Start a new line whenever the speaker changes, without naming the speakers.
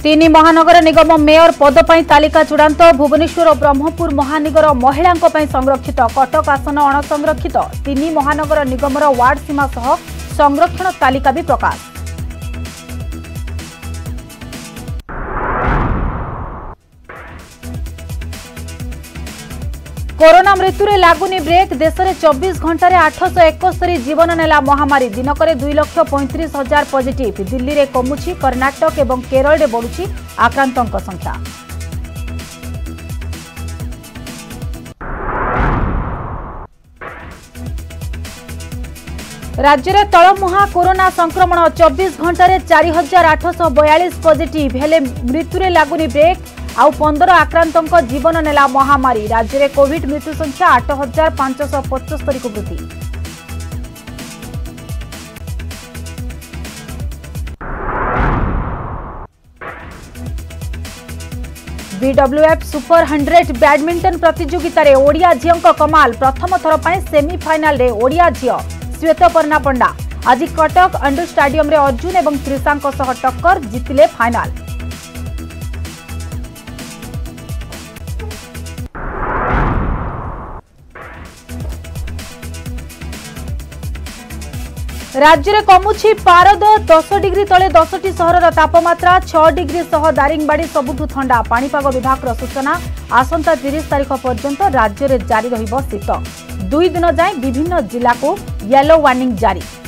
तीन महानगर निगम मेयर पद पर तालिका चूड़ांत। भुवनेश्वर और ब्रह्मपुर महानगर महिला संरक्षित, कटक आसन अणसंरक्षित। तीन महानगर निगम वार्ड सीमा सह संरक्षण तालिका भी प्रकाश। कोरोना मृत्यु रे लागुनी ब्रेक। देश में 24 घंटे 871 जीवन नेला महामारी। दिनक 2,35,000 पॉजिटिव। दिल्ली रे कमुछि, कर्नाटक एवं केरल रे बढ़ुछि आक्रांतों संख्या। राज्य में तलमुहा कोरोना संक्रमण। 24 घंटे 4,842 पॉजिटिव हेले मृत्यु रे लागुनी ब्रेक। आउ 15 आक्रांतों जीवन नेला महामारी। राज्य में कोविड मृत्यु संख्या 8,575 को वृद्धि। बीडब्ल्यूएफ सुपर 100 बैडमिंटन प्रतियोगिता रे ओडिया झियों कमाल। प्रथम थर पर सेमीफाइनाल रे ओडिया झियो श्वेतपर्णा पंडा। आज कटक अंडर स्टाडियम रे अर्जुन एवं त्रिषा सह टक्कर, जीतिले फाइनाल। राज्य में कमुछि पारद। 10 डिग्री तले 10टी सहर तापमात्रा। 6 डिग्री सह दारिंगबाड़ी सबुठु ठंडा। पाणीपाग विभाग सूचना, आसंता 30 तारीख पर्यंत राज्य में जारी रहिब शीत। 2 दिन जाए विभिन्न जिला को येलो वार्निंग जारी।